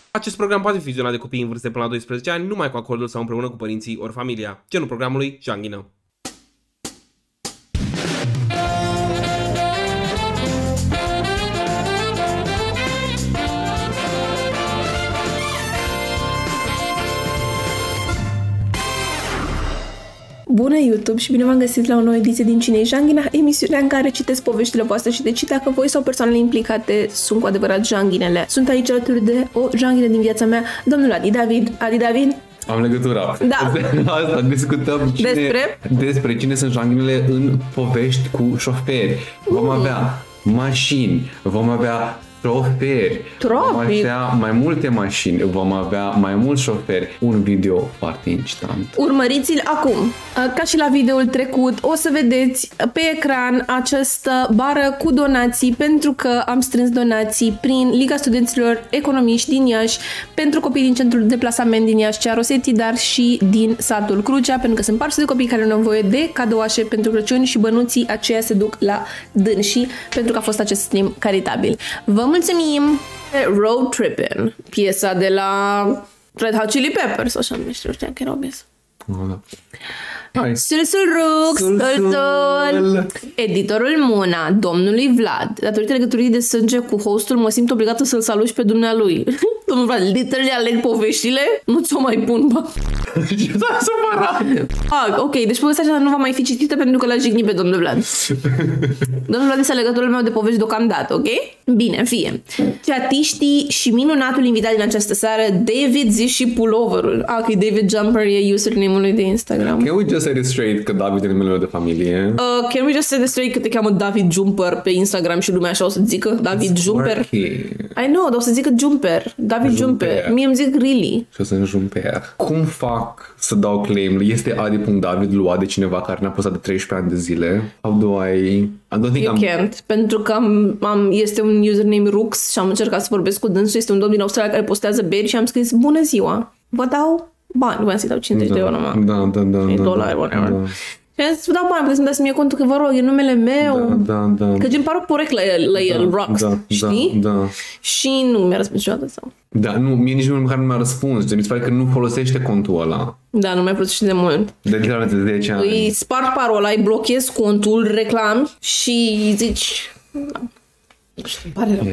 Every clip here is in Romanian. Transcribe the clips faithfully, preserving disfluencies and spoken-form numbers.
Acest program poate fi vizionat de copii în vârstă până la doisprezece ani, numai cu acordul sau împreună cu părinții ori familia. Genul programului, janghină. Bună YouTube și bine v-am găsit la o nouă ediție din Cine-i Janghina, emisiunea în care citesc poveștile voastre și decid dacă voi sau persoanele implicate sunt cu adevărat janghinele. Sunt aici alături de o janghină din viața mea, domnul Adi David. Adi David? Am legătura. Da. Asta discutăm cine, despre? despre cine sunt janghinele în povești cu șoferi. Vom mm. avea mașini, vom avea șoferi, vom avea mai multe mașini, vom avea mai mulți șoferi. Un video foarte instant. Urmăriți-l acum. Ca și la videoul trecut, o să vedeți pe ecran această bară cu donații, pentru că am strâns donații prin Liga Studenților Economiști din Iași, pentru copii din centrul de plasament din Iași, Cea Rosetti, dar și din satul Crucea, pentru că sunt patru sute de copii care nu au nevoie de cadouașe pentru Crăciun și bănuții aceia se duc la dânsii, pentru că a fost acest stream caritabil. Vă mulțumim! Road Trippin', piesa de la Red Hot Chili Peppers, așa nu știu, știam că era o piesă. Oh, da. Hai. Sul, sul, rux, sul, sul, sul. Editorul Muna, domnului Vlad, datorită legăturii de sânge cu hostul, mă simt obligată să-l salut și pe dumnealui. Domnul Vlad, literally aleg poveștile, nu ți-o mai pun, bă. Ce s-a supărat? Ah, ok, deci povestea aceasta nu va mai fi citită pentru că l-a jignit pe domnul Vlad. Domnul Vlad este legătorul meu de povești deocamdată, ok? Bine, fie. Chatiștii și minunatul invitat din această seară, David Zi și Pulloverul. Ah, ok, David Jumper e username-ul lui de Instagram. Can we just say it straight că David e numele de familie? Uh, can we just say it straight că te cheamă David Jumper pe Instagram și lumea așa o să zică David It's Jumper? working. I know, dar o să zică Jumper. David Jumper. Jumper. Mie îmi zic really. Și o să-mi Jumper. Cum fac să dau claim? Este adi.david luat de cineva care ne-a postat de treisprezece ani de zile? How do I... I don't think you I'm... can't. Pentru că am, am, este un username Rux și am încercat să vorbesc cu dânsul. Este un domn din Australia care postează beri și am scris bună ziua. Vă dau bani. Voiam să-i dau cincizeci da, de euro numai. Da, da, da. cinci dolari, whatever. Da. Și am zis, vă dau bani, puteți să-mi dați mie contul că vă rog, e numele meu. Da, da, da. Că gen pare porec la el, la da, el Rux, da, știi? Da, da. Și nu mi-a răspuns niciodată sau. Da, nu, mie nici măcar nu mi-a răspuns. Mi se pare că nu folosește contul ăla. Da, nu mi-a plăcut de mult. De literalmente de zece ani. Îi sparg parola, îi blochezi contul, reclami și zici... Da. Nu știu, pare rău.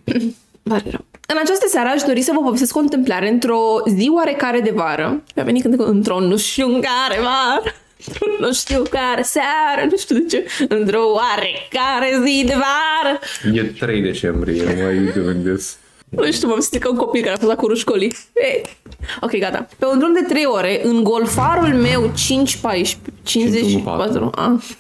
Pare rău. În această seară aș dori să vă povestesc o întâmplare într-o zi oarecare de vară. Mi-a venit când într-o nu știu care vară. Nu știu care seară, nu știu de ce. Într-o oarecare zi de vară. E trei decembrie, why are you doing this? Nu știu, m-am simțit ca un copil care a fost la curul școlii. Hey. Ok, gata. Pe un drum de trei ore, în golfarul meu cinci paisprezece, cincizeci și patru.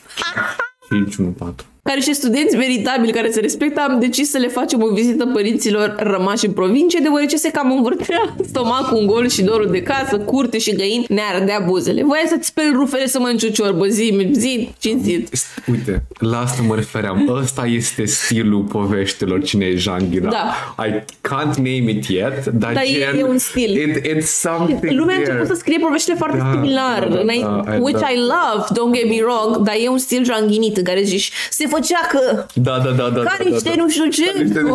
cinci unu patru. Care și studenți veritabili care se respectă, am decis să le facem o vizită părinților rămași în provincie, deoarece se cam învârtea stomacul un gol și dorul de casă, curte și găini, ne ardea buzele. Voia să-ți speli rufele să mănânci o ciorbă, zi, zi, cinstit. Uite, la asta mă refeream. Ăsta este stilul poveștilor Cine e Janghina. Da. I can't name it yet, dar da, gen, e un stil. It, it's something lumea a început să scrie poveștile foarte da, similar, da, da, da, which da. I love, don't get me wrong, dar e un stil janghinit în care zici, se făcea că da, da, da, da, ca da, niște da, da. nu știu ce,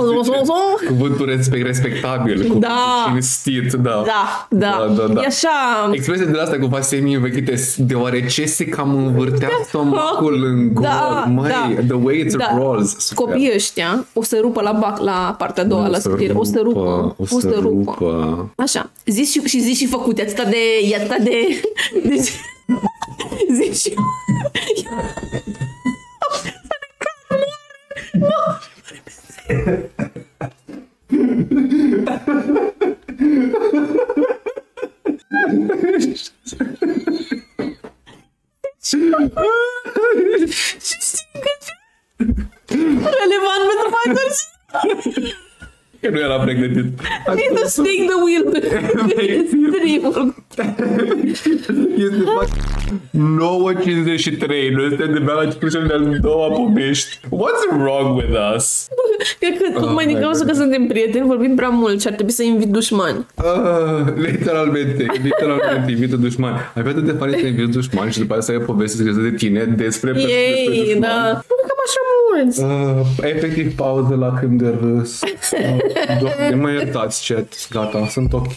cuvântul respect, respectabil, cuvântul da. cinstit, da. Da, da, da, da. E așa... Expresia de asta cumva semi-învechite, deoarece se cam învârtea stomacul în gol, da, măi, da. the way it da. rolls. Copiii ăștia o să rupă la bac, la partea a doua, la scutire. O să rupă, o să rupă. Așa, zis și, și zis și făcut, e atâta de, e atâta de, de zis și... relevant pentru mai târziu. Că nu era pregătit. Need to snake the wheel. Este nouă cincizeci și trei. Noi suntem de bea la cincizeci de-al doua povești. What's wrong with us? Cred că tocmai din cauza că suntem prieteni vorbim prea mult și ar trebui să invit dușmani. Uh, literalmente. Literalmente invită dușmani. Ai vrea de fapt să invită dușmani și după aceea să ai o poveste scrisă de tine despre Ei, da. Cam așa mulți! Uh, efectiv pauză la când de râs. Uh, Doamne, mă iertați, chat. Gata, sunt ok.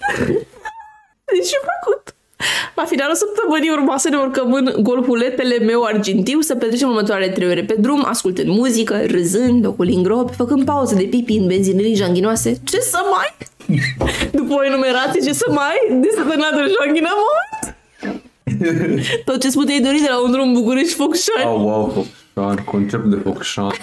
Deci ce făcut? La finalul săptămânii urma să ne urcăm în golfuletele meu argintiu, să petrecem următoarele trei ore pe drum, ascultând muzică, râzând, ocolind gropi, făcând pauze de pipi în benzinării janghinoase. Ce să mai? După o enumerație, ce să mai? Desetănatul janghinamot? Tot ce-ți puteai dori de la un drum București-Focșani. Oh, wow, Focșani, concept de Focșani.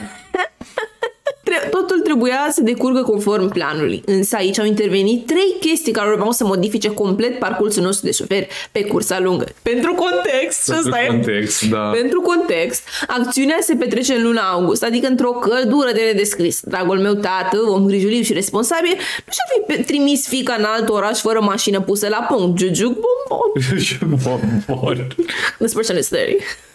Totul trebuia să decurgă conform planului, însă aici au intervenit trei chestii care urmau să modifice complet parcursul nostru de șofer pe cursa lungă. Pentru context, Pentru context, da. Pentru context, acțiunea se petrece în luna august, adică într-o căldură de nedescris. Dragul meu tată, om grijuliu și responsabil, nu și-ar fi trimis fiica în alt oraș fără mașină pusă la punct. Jujuc bombon. Jujuc bombon. This person is thirty.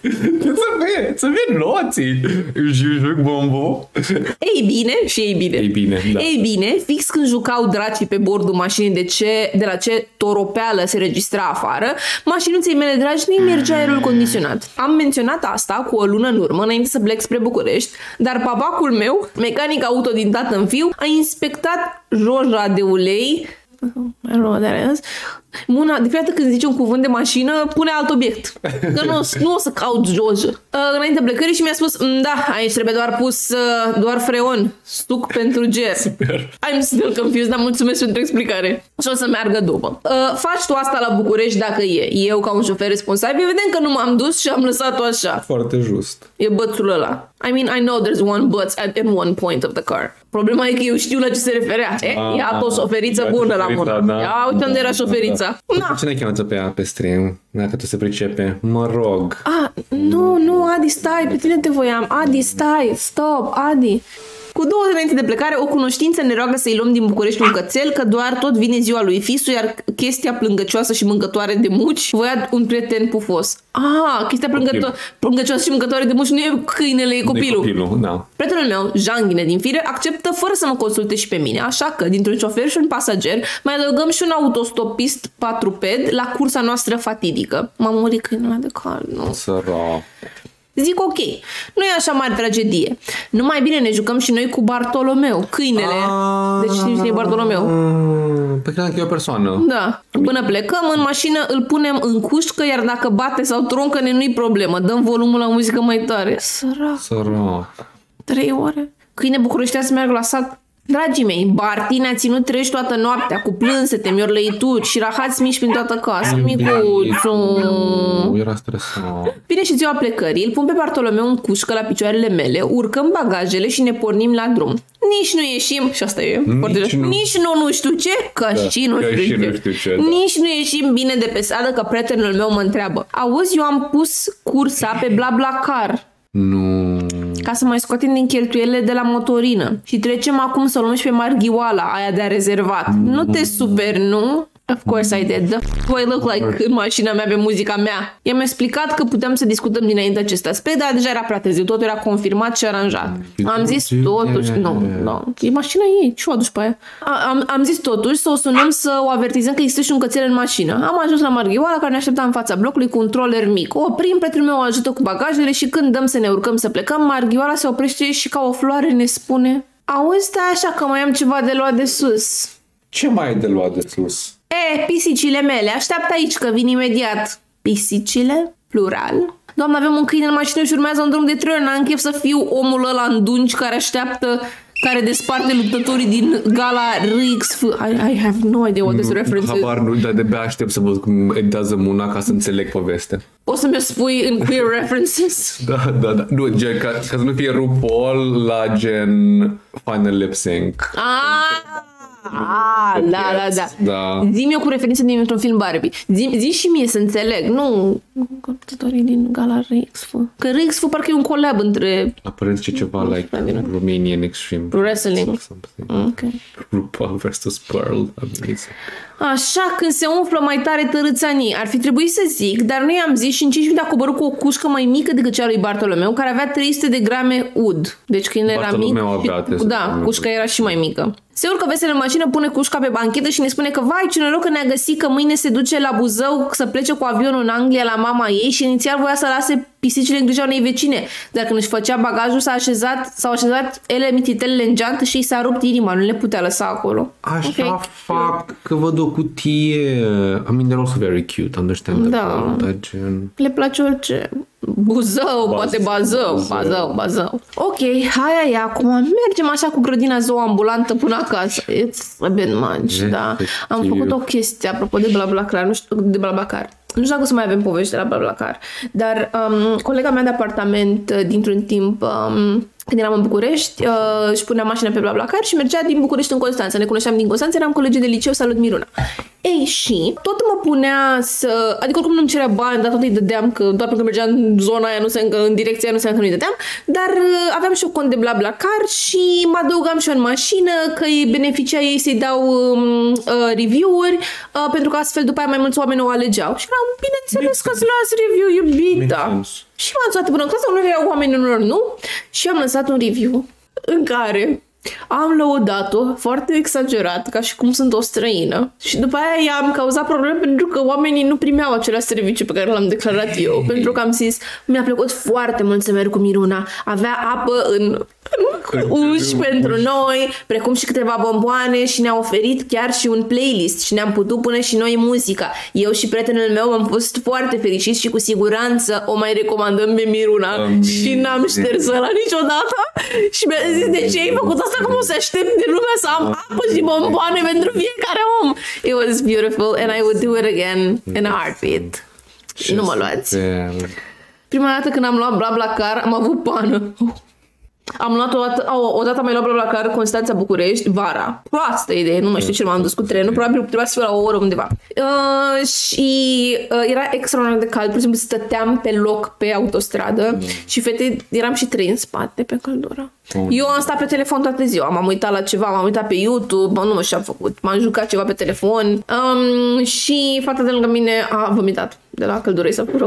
Să fie, să fie noții. Jujuc bombon. Ei bine, și ei bine. Ei bine, da. Ei bine, fix când jucau dracii pe bordul mașinii de, ce, de la ce toropeală se registra afară, mașinuței mele dragi nu-i mergea aerul condiționat. Am menționat asta cu o lună în urmă, înainte să plec spre București, dar babacul meu, mecanic auto din tată în fiu, a inspectat roja de ulei. I don't know what that is. Muna, de fiecare dată când zice un cuvânt de mașină, pune alt obiect. Că nu, nu o să caut jojă. Uh, înainte plecării și mi-a spus, da, aici trebuie doar pus uh, doar freon, suc pentru ger. Super. I'm still confused, dar mulțumesc pentru explicare. Și o să meargă după. Uh, faci tu asta la București dacă e. Eu, ca un șofer responsabil, vedem că nu m-am dus și am lăsat-o așa. Foarte just. E bățul ăla. I mean, I know there's one butts at in one point of the car. Problema e că eu știu la ce se referea. E, Ah, iată o șoferiță bună la mână. da. Ia uite unde era șoferița. Na. Cine cheamă pe ea pe stream? Dacă tu se pricepe. Mă rog. Ah, nu, nu, Adi, stai, pe tine te voiam. Adi, stai, stop, Adi. Cu două zile înainte de plecare, o cunoștință ne roagă să-i luăm din București un cățel, că doar tot vine ziua lui Fisu, iar chestia plângăcioasă și mâncătoare de muci voia un prieten pufos. Ah, chestia plângăto- plângăcioasă și mâncătoare de muci nu e câinele, e copilul. E copilul, da. Prietenul meu, Janghine din fire, acceptă fără să mă consulte și pe mine, așa că, dintr-un șofer și un pasager, mai adăugăm și un autostopist patruped la cursa noastră fatidică. M-a murit câinele de cal, nu. Sărac. Zic ok, nu e așa mare tragedie. Numai bine ne jucăm și noi cu Bartolomeu, câinele. Deci știi cine e Bartolomeu? Pe credeam că e o persoană. Da. Până plecăm în mașină, îl punem în cușcă, iar dacă bate sau troncă, nu-i problemă. Dăm volumul la muzică mai tare. Sărac. Sărac. Trei ore. Câine bucureștea să meargă la sat. Dragii mei, Barti ne-a ținut treji toată noaptea cu plânsete, miorlăituri și rahați mici prin toată casa. Micuțu. Era stresat. Vine și ziua plecării, îl pun pe Bartolomeu în cușcă la picioarele mele, urcăm bagajele și ne pornim la drum. Nici nu ieșim, și asta e foarte Nici nu. Nici nu nu știu ce, că Da, și nu că știu și ce. nu știu ce, da. Nici nu ieșim bine de pe stradă, că prietenul meu mă întreabă. Auzi, eu am pus cursa pe BlaBlaCar Nu. ca să mai scoatem din cheltuielile de la motorină. Și trecem acum să o luăm și pe Marghioala, aia de-a rezervat. Nu te super, nu? Of course I did. The f- do I look like în mașina mea pe muzica mea? I-am explicat că puteam să discutăm dinainte acest aspect, dar deja era prea târziu. Totul era confirmat și aranjat. Am zis totuși... Nu, nu. E mașina ei. Ce o aduci pe aia? A- Am, am zis totuși să o sunăm să o avertizăm că există și un cățel în mașină. Am ajuns la Marghioala, care ne aștepta în fața blocului cu un troller mic. O oprim, prietenul meu o ajută cu bagajele și când dăm să ne urcăm să plecăm, Marghioala se oprește și ca o floare ne spune: auzi, stai așa că mai am ceva de luat de sus. Ce mai ai de luat de sus? E, pisicile mele, așteaptă aici că vin imediat. Pisicile? Plural? Doamne, avem un câine în mașină și urmează un drum de trei ori. N-am chef să fiu omul ăla în dungi care așteaptă, care desparte luptătorii din gala R X F. I, I have no idea what this reference is. Habar nu, dar de-abia aștept să văd cum editează Muna ca să înțeleg povestea. Poți să mi-o spui în queer references? Da, da, da. Nu, gen, ca, ca să nu fie RuPaul la gen Final Lip Sync. Ah! Ah, da, da, da. Da. Zi-mi eu cu referință din într-un film Barbie. Zi, zi și mie să înțeleg. Nu, luptătorii din gala R X F. Că R X F parcă e un collab între... Aparent ce ceva like Romanian Extreme Wrestling. or something. Ok. RuPaul versus Pearl. Amazing. Așa, când se umflă mai tare tărâțanii, ar fi trebuit să zic, dar nu i-am zis și în cinci minute a coborât cu o cușcă mai mică decât cea lui Bartolomeu, care avea trei sute de grame ud. Deci când era mic, avea și, da, cușca era și mai mică. Se urcă vesel în mașină, pune cușca pe banchetă și ne spune că vai, ce noroc că ne-a găsit, că mâine se duce la Buzău să plece cu avionul în Anglia la mama ei și inițial voia să lase pisicile în grija unei vecine, dar când își făcea bagajul s-a așezat, s-au așezat ele mititelele în geantă și i s-a rupt inima, nu le putea lăsa acolo. Așa okay. fac că văd o cutie. I mean, they're also very cute, understandable. Da. Dar gen... Le place orice. Buzău, Baz, poate bazău, bazău, bazău, bazău. Ok, hai, hai, acum mergem așa cu grădina zooambulantă până acasă. It's a bit much, da. Am făcut o chestie, apropo de BlaBlaCar, nu știu, de BlaBlaCar. Nu știu dacă o să mai avem povești de la BlaBlaCar, dar um, colega mea de apartament dintr-un timp, um, când eram în București, uh, își punea mașina pe BlaBlaCar și mergea din București în Constanța. Ne cunoșteam din Constanța, eram colegi de liceu, salut Miruna. Ei, și tot mă punea să... Adică oricum nu-mi cerea bani, dar tot îi dădeam, că doar pentru că mergea în zona aia, nu se, în direcția aia, nu se că nu-i dădeam, dar uh, aveam și o cont de BlaBlaCar și mă adăugam și eu în mașină, că beneficia ei să-i dau um, uh, review-uri, uh, pentru că astfel după aia mai mulți oameni o alegeau. Și eram, bineînțeles că îți las review, iubita. Și m-am lăsat până în clasă, unul erau oameni, unul nu, și am lăsat un review în care am lăudat-o foarte exagerat, ca și cum sunt o străină. Și după aia i-am cauzat probleme pentru că oamenii nu primeau același serviciu pe care l-am declarat eu. Pentru că am zis, mi-a plăcut foarte mult să merg cu Miruna. Avea apă în, în uși pentru noi, precum și câteva bomboane și ne-a oferit chiar și un playlist și ne-am putut pune și noi muzica. Eu și prietenul meu am fost foarte fericiți și cu siguranță o mai recomandăm pe Miruna. Amin. Și n-am șters ăla niciodată. Și mi-a zis, de ce ai făcut asta? Cum o să aștept din lumea să am apă și bomboane pentru fiecare om. It was beautiful and I would do it again in a heartbeat. Nu mă luați. Prima dată când am luat BlaBlaCar am avut pană. Am luat o dată, o, o dată am mai luat BlaBlaCar Constanța București vara. Proastă idee, nu mai știu ce m-am dus cu trenul, probabil trebuia să fiu la o oră undeva. Uh, și uh, era extraordinar de cald, pur și simplu stăteam pe loc pe autostradă mm. și fete, eram și trei în spate pe căldură. Oh. Eu am stat pe telefon toată ziua, m-am uitat la ceva, m-am uitat pe YouTube, nu mă știu ce am făcut, m-am jucat ceva pe telefon um, și fata de lângă mine a vomitat de la căldură, i s-a făcut rău.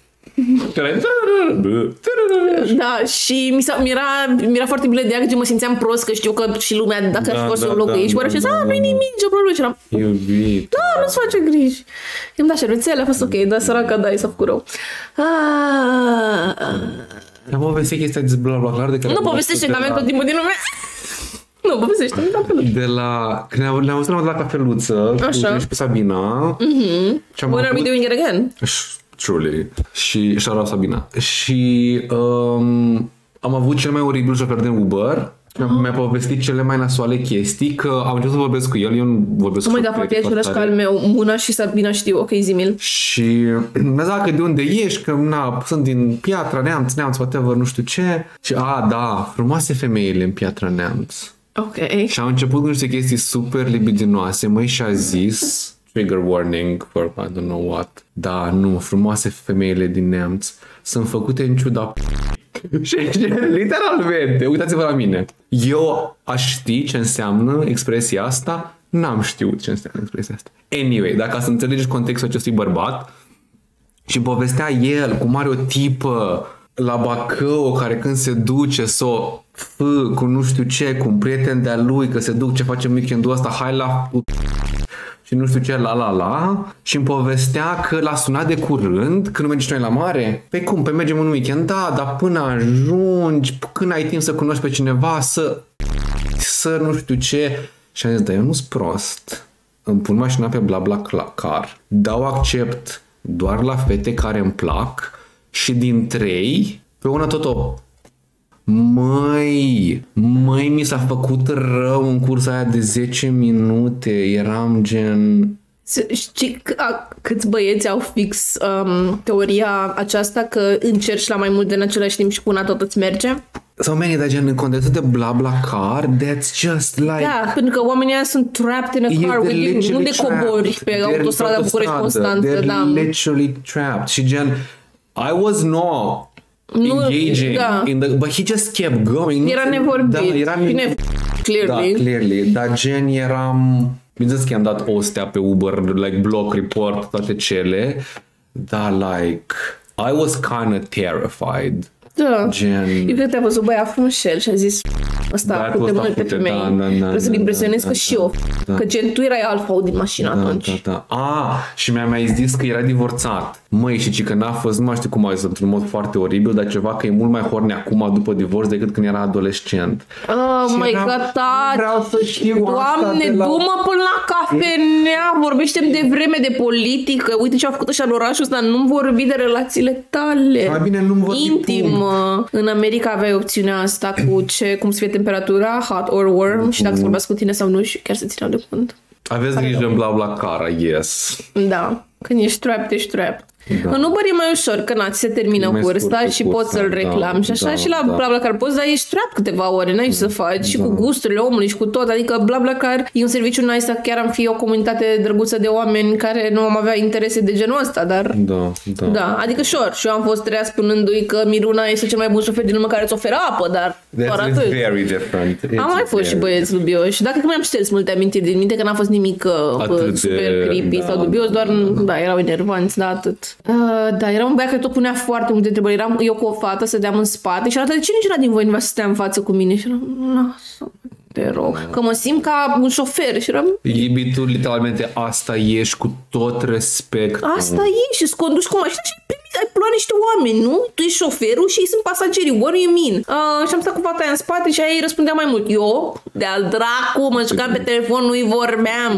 Da, și mi, s-a, mi-era, mi-era foarte bine de ea, că mă simțeam prost, că știu că și lumea, dacă da, aș fi fost da, un loc da, aici, da, și da, nu-i nimic, ce problemă, și eram, iubit, da, nu-ți face griji. I-am dat șervețele, a fost ok, dar săraca, da, i s-a făcut rău. Am povestit chestia de BlaBlaCar de care... Nu povestește, că avem tot timpul din lume. Nu, povestește, nu cafeluță. De la... Când ne-am auzit de la cafeluță, cu pe Sabina. Mm-hmm. When are we doing it again? Truly. Și shout-out Sabina. Și um, am avut cel mai oribil șofer de Uber. Oh. Mi-a povestit cele mai nasoale chestii, că am început să vorbesc cu el, eu nu vorbesc cu el. Oh my god, poate e același ca al meu, Muna și Sabina știu, ok, zi-mi-l. Și mi-a zis că de unde ești, că na, sunt din Piatra Neamț, Neamț, whatever, nu știu ce. Și a, da, frumoase femeile în Piatra Neamț. Ok. Și am început cu niște chestii super libidinoase, măi, și-a zis... Trigger warning for I don't know what. Da, nu, frumoase femeile din Neamț sunt făcute în ciuda și literalmente, uitați-vă la mine. Eu aș ști ce înseamnă expresia asta, n-am știut ce înseamnă expresia asta. Anyway, dacă să înțelegeți contextul acestui bărbat și povestea el cum are o tipă la Bacău care când se duce să o fă cu nu știu ce, cu un prieten de-a lui, că se duc, ce facem weekendul ăsta, hai la... și nu știu ce, la la la, și îmi povestea că l-a sunat de curând, când mergi noi la mare. Păi cum, pe mergem un weekend? Da, dar până ajungi, când ai timp să cunoști pe cineva, să, să nu știu ce. Și am zis, da, eu nu-s prost. Îmi pun mașina pe BlaBlaCar, dau accept doar la fete care îmi plac și din trei, pe una tot o... Măi, măi, mi s-a făcut rău în cursa aia de zece minute, eram gen... Știi câți băieți au fix um, teoria aceasta că încerci la mai multe în același timp și cu una tot îți merge? Sau meni, dar gen în contextul de BlaBlaCar, that's just like... Da, pentru că oamenii ăia sunt trapped in a car with you, nu de cobori pe autostrada București-Constanță. They're literally trapped. Și gen, I was not... engaging da. in the, but he just kept going. Era nevorbit. Da, era ne... clearly. Da, clearly. Dar gen eram... Bineînțeles că i-am dat o stea pe Uber, like block report, toate cele. Dar like... I was kind of terrified. Da. Gen... Eu cred că te-a văzut băiat frumușel și a zis ăsta Da, pute ăsta multe pute, femei. da, da, da, Trebuie să-l da, impresionez da, că da, și eu. da. Că gen tu erai alfa din mașină Da, atunci. da, da. Ah, și mi-a mai zis că era divorțat. Măi, și că n-a fost, nu mai știu cum a zis, într-un mod foarte oribil, dar ceva că e mult mai horny acum după divorț decât când era adolescent. Oh my eram- god, tati! vreau să știu asta Doamne, de la- du-mă până la cafenea! Vorbește de vreme de politică. Uite ce a făcut ăștia în orașul ăsta. Nu vorbi de relațiile tale. Mai bine nu vorbi, Intimă. În America aveai opțiunea asta cu ce, cum să fie temperatura, hot or warm, și dacă se vorbească cu tine sau nu, și chiar se țineau de cont. Aveți grijă în bla bla cara, yes. Da. Când ești trapped, ești trapped. Da. În Uber e mai ușor, că na, ți se termină E mai vârsta scurtă și cursa, poți să-l da, reclami și așa, da, și la da. BlaBlaCar poți, dar ești trapped câteva ore, n-ai ce să faci, și cu gusturile omului și cu tot, adică BlaBlaCar e un serviciu nice, dacă chiar am fi o comunitate drăguță de oameni care nu am avea interese de genul ăsta, dar... Da, da. Da, adică sure, și eu am fost treia spunându-i că Miruna este cel mai bun șofer din lume care îți oferă apă, dar doar That's atât. very different. It's Am mai fost și very- băieți dubioși. Dacă că mi-am șters multe amintiri din minte, că n-a fost nimic uh, Atât de- super creepy da, sau dubios, da, doar, da. da, erau enervanți, da, atât. Uh, da, era un băiat care tot punea foarte multe întrebări. Eram eu cu o fată, stăteam în spate și arată, de ce niciuna din voi nu vrea să stea în față cu mine? Și eram, lasă, te rog, că mă simt ca un șofer și eram, Ibi, tu literalmente asta ești cu tot respect. asta e, și-ți conduci cu mașina și ai primit, ai plătit niște oameni, nu? Tu ești șoferul și ei sunt pasagerii, what do you mean? Uh, și am stat cu fata aia în spate și aia îi răspundea mai mult. Eu, de-al dracu, mă jucam pe telefon, nu-i vorbeam.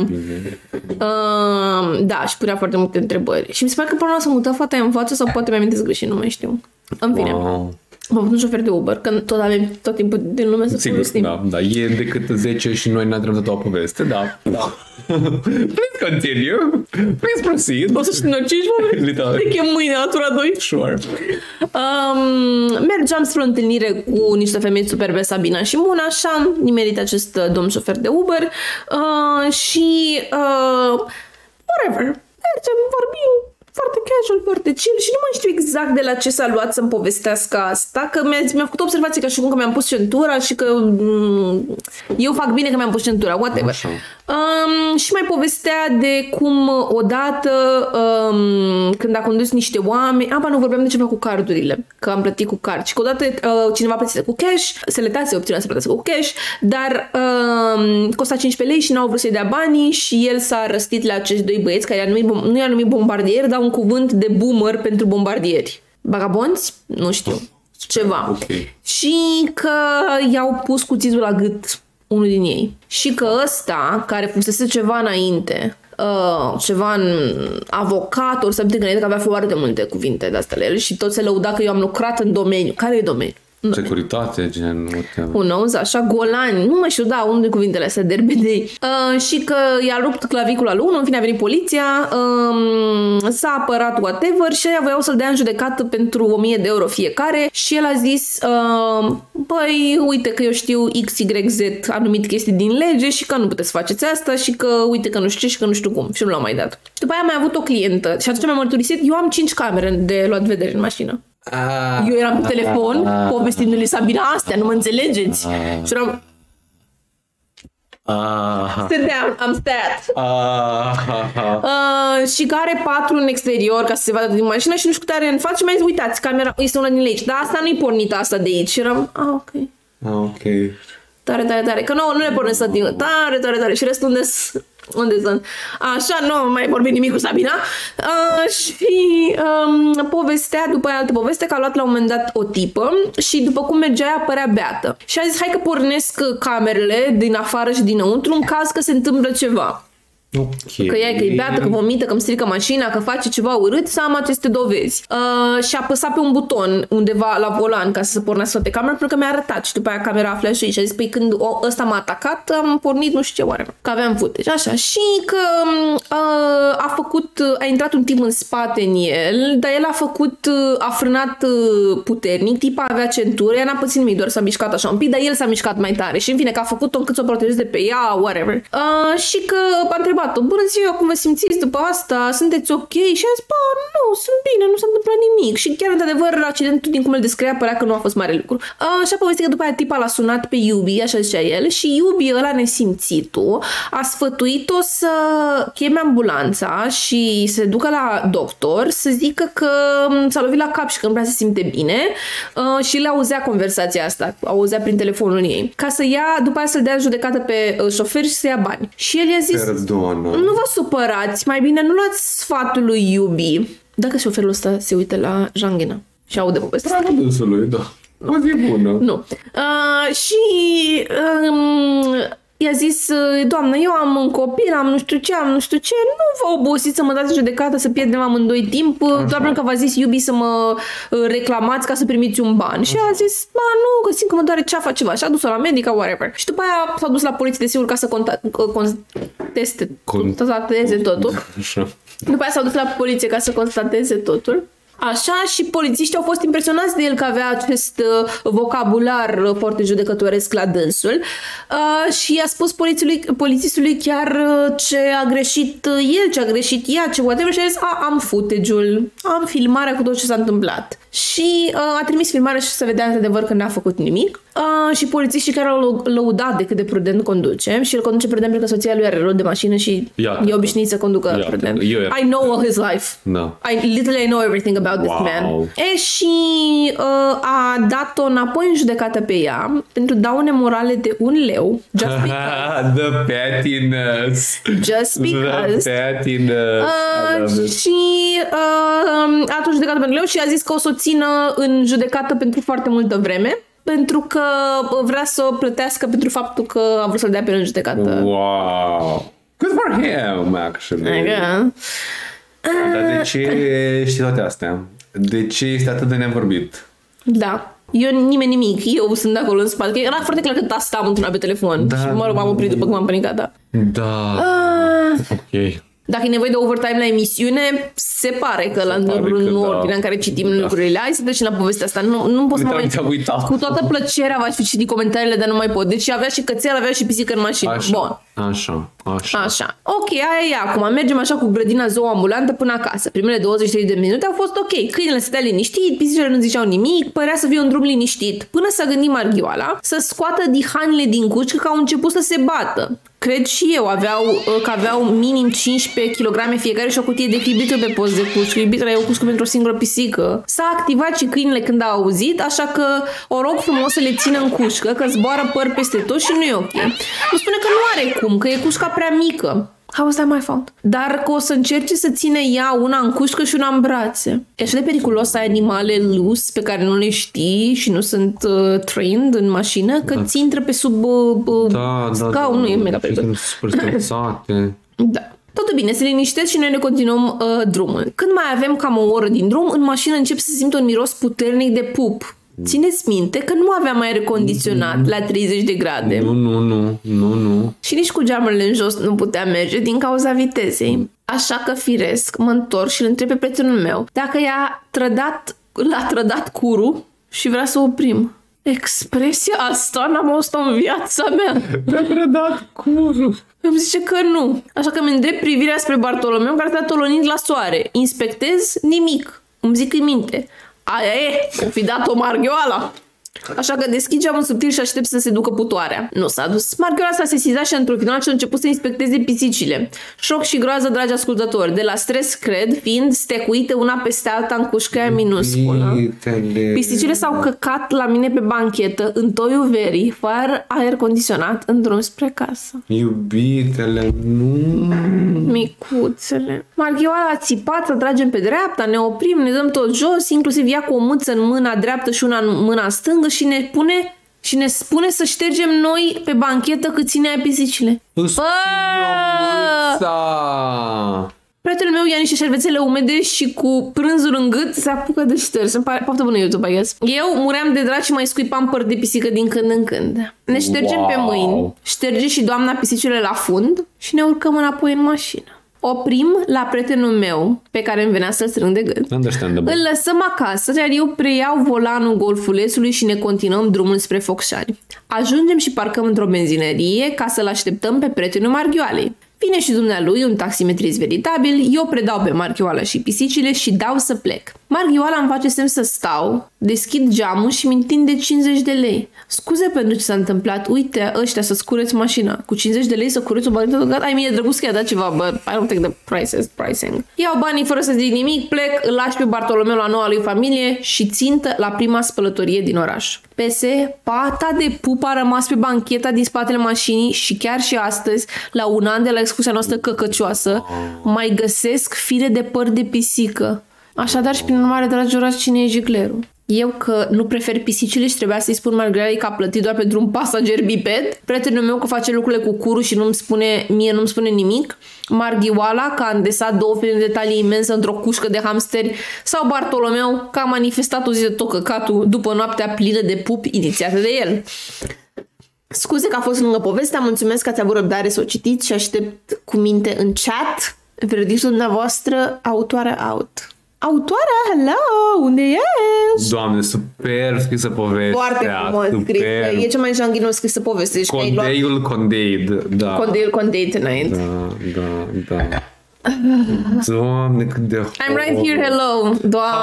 Uh, da, și punea foarte multe întrebări. Și mi se pare că până la s-a mutat fata aia în față sau poate mi-am amintesc greșit, nu mai știu. În fine. Wow. Am avut un șofer de Uber, că tot avem tot timpul din lume să Sigur, folosim. da, da, e decât zece și noi ne-am trecut o poveste, da. da. Please continue. Please proceed. O să știu noi cinci oameni. Literal. Te chem mâine la tura doi. Sure. Um, mergeam spre o întâlnire cu niște femei superbe, Sabina și Muna, așa, nimerit acest uh, domn șofer de Uber uh, și uh, whatever, mergem, vorbim foarte casual, foarte chill și nu mai știu exact de la ce s-a luat să-mi povestească asta, că mi-a, mi-a făcut observație ca și cum că mi-am pus centura și că mm, eu fac bine că mi-am pus centura, whatever. Așa. Um, și mai povestea de cum odată um, când a condus niște oameni, apa, nu vorbeam de ceva cu cardurile, că am plătit cu card și că odată uh, cineva plătise cu cash, se letase opțiunea să plătească cu cash, dar um, costa cincisprezece lei și n-au vrut să-i dea banii și el s-a răstit la acești doi băieți care i-a numit, nu i-a numit bombardieri, dar un cuvânt de boomer pentru bombardieri. Vagabonți? Nu știu. Ceva. Okay. Și că i-au pus cuțitul la gât unul din ei. Și că ăsta, care fusese ceva înainte, uh, ceva în avocat, ori să că înainte că avea foarte multe cuvinte de-astea la el și tot se lăuda că eu am lucrat în domeniu. Care e domeniul? Securitate, gen... Who knows, așa, golani, nu mai știu, da, unul din cuvintele astea derbedei. Uh, și că i-a rupt clavicula lui unul, în fine a venit poliția, um, s-a apărat whatever și aia voiau să-l dea în judecată pentru o mie de euro fiecare și el a zis, uh, băi, uite că eu știu X Y Z anumite chestii din lege și că nu puteți să faceți asta și că uite că nu știu ce și că nu știu cum și nu l-am mai dat. După aia am mai avut o clientă și atunci mi-am mărturisit, eu am cinci camere de luat vedere în mașină. Ah, Eu eram pe telefon, povestindu-le Sabina astea, nu mă înțelegeți? Ah. Și eram, ah, sit down, I'm stat. ah, ah, Uh, și care patru în exterior ca să se vadă din mașină și nu știu câte are în față și mi-a zis, uitați, camera este una din aici, dar asta nu-i pornită asta de aici. Și eram, ah, ok. ah, ok. Tare, tare, tare. Că nu, nu le pornesc să din tare, tare, tare. Și restul unde unde sunt? Așa, nu mai vorbim nimic cu Sabina. Uh, și um, povestea, după aia altă poveste, că a luat la un moment dat o tipă și după cum mergea apărea beată. Și a zis, hai că pornesc camerele din afară și dinăuntru în caz că se întâmplă ceva. Okay. Că ea că e beată, că vomită, că îmi strică mașina, că face ceva urât, să am aceste dovezi. Uh, și a apăsat pe un buton undeva la volan ca să se pornească toate camerele, pentru că mi-a arătat și după aia camera a flash și a zis, păi când o, ăsta m-a atacat, am pornit nu știu ce oare, că aveam footage, așa. Și că uh, a făcut, a intrat un tip în spate în el, dar el a făcut, a frânat puternic, tipa avea centură, ea n-a pățit nimic, doar s-a mișcat așa un pic, dar el s-a mișcat mai tare și în fine că a făcut-o încât să o protejeze pe ea, whatever. Uh, și că a întrebat întrebat-o, bună ziua, cum vă simțiți după asta? Sunteți ok? Și a zis, ba, nu, sunt bine, nu s-a întâmplat nimic. Și chiar, într-adevăr, accidentul din cum îl descria părea că nu a fost mare lucru. Uh, și a povestit că după aia tipa l-a sunat pe iubi, așa zicea el, și iubi ăla nesimțitul a sfătuit-o să cheme ambulanța și se ducă la doctor să zică că s-a lovit la cap și că nu prea se simte bine uh, și le auzea conversația asta, auzea prin telefonul ei, ca să ia, după aia să-l dea judecată pe uh, șofer și să ia bani. Și el i-a zis, Perdonă. nu vă supărați, mai bine nu luați sfatul lui iubi. Dacă șoferul ăsta se uită la Janghina și aude povestea. Bravo dânsului, da. O zi bună. Nu. Uh, și um, i-a zis, doamnă, eu am un copil, am nu știu ce, am nu știu ce, nu vă obosiți să mă dați judecată, să pierdem amândoi timp, Așa. doar pentru că v-a zis iubi să mă reclamați ca să primiți un ban. Așa. Și a zis, ba nu, că simt că mă doare ceafa ceva. Și a dus-o la medica, whatever. Și după aia s-a dus la poliție, desigur, ca să conteste, constateze totul. Așa. După aia s-a dus la poliție ca să constateze totul. Așa, și polițiștii au fost impresionați de el că avea acest uh, vocabular uh, foarte judecătoresc la dânsul uh, și i-a spus polițistului chiar uh, ce a greșit uh, el, ce a greșit ea, ce whatever, și a zis, a, am footage-ul, am filmarea cu tot ce s-a întâmplat. Și uh, a trimis filmarea și să vedea într-adevăr că n-a făcut nimic. Uh, și polițiștii care au lăudat de cât de prudent conduce și el conduce prudent pentru că soția lui are rol de mașină și Iată. e obișnuit să conducă Iată. prudent. I know all his life. No. I literally know everything about wow. this man. E, și uh, a dat-o înapoi în judecată pe ea pentru daune morale de un leu. Just because. The pettiness. Just because. The pettiness. Uh, și uh, a dat-o judecată pentru leu și a zis că o să o țină în judecată pentru foarte multă vreme. Pentru că vrea să o plătească pentru faptul că a vrut să-l dea pe el în judecată. Wow! Good for him, actually. Okay. Dar de ce știi toate astea? De ce este atât de nevorbit? Da. Eu nimeni nimic. Eu sunt acolo în spate. Era foarte clar că tastam într-una pe telefon. Da, și mă rog, m-am oprit după cum am panicat. Da. Da. Uh, ok. Dacă e nevoie de overtime la emisiune, se pare că se la în ordinea da. în care citim da. lucrurile. Hai să trecem la povestea asta. Nu, nu pot să mă mai... Cu toată plăcerea v-aș fi citit comentariile, dar nu mai pot. Deci avea și cățel, avea și pisică în mașină. Așa, Bun. Așa, așa. Așa. Ok, aia e acum. Mergem așa cu grădina zooambulantă până acasă. Primele douăzeci și trei de minute au fost ok. Câinele stătea liniștit, pisicile nu ziceau nimic, părea să fie un drum liniștit. Până s-a gândit Marghioala să scoată dihanile din cușcă că au început să se bată. Cred și eu, aveau, că aveau minim cincisprezece kilograme fiecare și o cutie de chibrită pe post de cușcă. Iubitra e o cușcă pentru o singură pisică. S-a activat și câinele când a auzit, așa că o rog frumos să le țină în cușcă, că zboară păr peste tot și nu e ok. Nu spune că nu are cum, că e cușca prea mică. How was that my fault? Dar că o să încerce să ține ea una în cușcă și una în brațe. E așa de periculos să ai animale loose pe care nu le știi și nu sunt uh, trained în mașină, că da. ți intră pe sub uh, da, scaun, da, nu da, e mega da, periculos. Super stresate. Da. Totul bine, se liniștesc și noi ne continuăm uh, drumul. Când mai avem cam o oră din drum, în mașină încep să simt un miros puternic de pup. Țineți minte că nu aveam aer condiționat mm-hmm. la treizeci de grade. Nu, nu, nu, nu, nu. Și nici cu geamurile în jos nu puteam merge din cauza vitezei. Așa că firesc, mă întorc și îl întreb pe prietenul meu dacă i-a trădat, l-a trădat curul și vrea să oprim. Expresia asta n-am auzit-o în viața mea. Te-a trădat curul. Îmi zice că nu. Așa că îmi îndrept privirea spre Bartolomeu, care s-a tolonit la soare. Inspectez nimic. Îmi zic în minte. Aia e, o fi dat-o Marghioala. Așa că deschid geamul subtil și aștept să se ducă putoarea. Nu s-a dus. Marghioala s-a sesizat și într-un final și a început să inspecteze pisicile. Șoc și groază, dragi ascultători. De la stres, cred, fiind stecuite una peste alta în cușca minusculă. Pisicile s-au căcat la mine pe banchetă, în toiul verii, fără aer condiționat, în drum spre casă. Iubitele, nu... Micuțele. Marghioala a țipat să tragem pe dreapta, ne oprim, ne dăm tot jos, inclusiv ea cu o mâță în mâna dreaptă și una în mâna stângă și ne pune și ne spune să ștergem noi pe banchetă cât ținea pisicile. Prietenul meu ia niște șervețele umede și cu prânzul în gât se apucă de șters. Îmi pare poftă bună YouTube, I guess. Eu muream de drag și mai scuipam păr de pisică din când în când. Ne ștergem wow. pe mâini, șterge și doamna pisicile la fund și ne urcăm înapoi în mașină. Oprim la prietenul meu, pe care îmi venea să-l strâng de gât. Îl lăsăm acasă, iar eu preiau volanul golfulețului și ne continuăm drumul spre Focșani. Ajungem și parcăm într-o benzinerie ca să-l așteptăm pe prietenul Marghioalei. Vine și dumnealui, un taximetrist veritabil, eu predau pe Marghioala și pisicile și dau să plec. Marghioala îmi face semn să stau, deschid geamul și mi întinde cincizeci de lei. Scuze pentru ce s-a întâmplat, uite ăștia să-ți cureți mașina. Cu cincizeci de lei să cureți o bagnetă de ai mie drăguț că i-a dat ceva, but I don't take the prices, pricing. Iau banii fără să zic nimic, plec, îl lași pe Bartolomeu la noua lui familie și țintă la prima spălătorie din oraș. P S, pata de pup a rămas pe bancheta din spatele mașinii și chiar și astăzi, la un an de la excursia noastră căcăcioasă, mai găsesc fire de păr de pisică. Așadar și prin urmare, dragi orași, cine e jiglerul? Eu că nu prefer pisicile și trebuia să-i spun Margherei că a plătit doar pentru un pasager biped. Prietenul meu că face lucrurile cu curul și nu-mi spune, mie nu-mi spune nimic. Marghioala că a îndesat două filme de talie imensă într-o cușcă de hamsteri. Sau Bartolomeu că a manifestat o zi de tot căcatul după noaptea plină de pup inițiată de el. Scuze că a fost lungă povestea, mulțumesc că ați avut răbdare să o citiți și aștept cu minte în chat verdictul dumneavoastră, autoarea out. Autoarea, hello, unde ești? Doamne, super scrisă povestea. Foarte frumos scrisă. E cea mai janghinos scrisă poveste. Deci Condeiul luat... Condeid, da. Condeiul Condeid tonight. Da, da, da. Doamne, cât de horror. I'm right here, hello.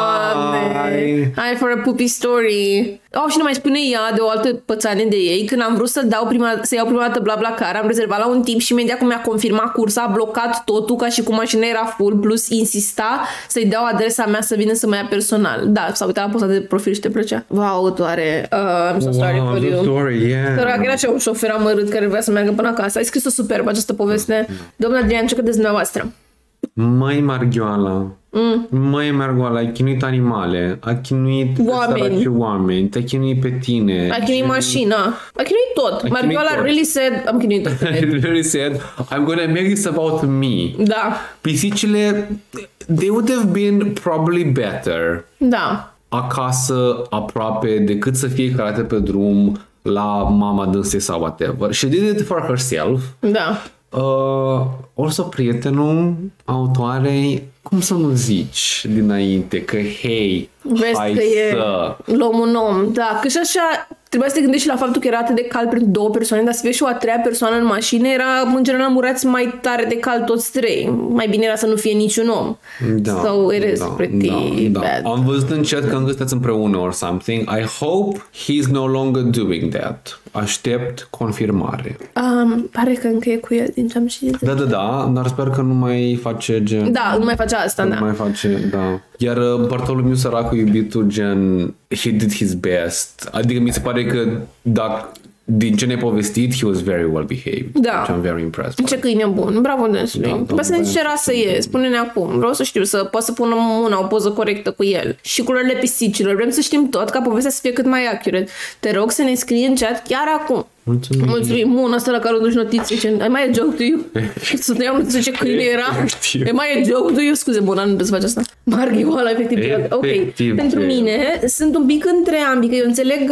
Doamne. Hi. Hi for a poopy story. Oh, și nu mai spune ea de o altă pățane de ei. Când am vrut să dau prima, să iau prima dată BlaBlaCar, am rezervat la un timp și imediat cum mi-a confirmat cursa, a blocat totul ca și cum mașina era full, plus insista să-i dau adresa mea să vină să mă ia personal. Da, s-a uitat la posta de profil și te plăcea. Wow, doare. Uh, I'm so sorry wow, for you. Story, yeah. Că era și un șofer amărât care vrea să meargă până acasă. Ai scris-o superb această poveste. Mm. Domnul Adrian, ce credeți dumneavoastră? Măi, Marghioala, mm. măi, Marghioala, ai chinuit animale, ai chinuit oameni, oameni, te-ai chinuit pe tine. Ai chinuit mașina, ai chinuit tot. Marghioala really said, am chinuit tot. really said, I'm gonna make this about me. Da. Pisicile, they would have been probably better. Da. Acasă, aproape, decât să fie călate pe drum la mama dânsei sau whatever. She did it for herself. Da. Uh, also, prietenul autoarei, cum să nu zici dinainte că, hei, vezi hai că să... e luăm un om. Da, că și așa trebuia să te gândești și la faptul că era atât de cald pentru două persoane, dar să vezi și o a treia persoană în mașină, era în general murați mai tare de cald toți trei. Mai bine era să nu fie niciun om. Da, so it is da, pretty da, bad. Da. Am văzut în chat că încă sunteți împreună or something. I hope he's no longer doing that. Aștept confirmare. Um, pare că încă e cu el din ce am citit. Da, da, da, dar sper că nu mai face gen... Da, nu mai face asta, nu da. Nu mai face, da. Iar Bartolomeu săracul iubitul gen he did his best. Adică mi se pare că dacă din ce ne-ai povestit, he was very well behaved. Da. I'm very impressed. Ce câine bun. Bravo dânsului. Da, trebuie să ne zici ce rasă e. Spune-ne acum. Vreau să știu, să pot să pun mâna o poză corectă cu el. Și culorile pisicilor. Vrem să știm tot, ca povestea să fie cât mai accurate. Te rog să ne scrii în chat chiar acum. Mulțumim. Mulțumim. Mâna asta la care o duci notițe. Ce... Ai mai e joke to you? Să ne iau notițe ce câine era. E mai e joke to you? Scuze, Bona, nu trebuie să faci asta. Marghioala, efectiv. Ok. Efectiv, pentru mine, sunt un pic între ambii, că eu înțeleg...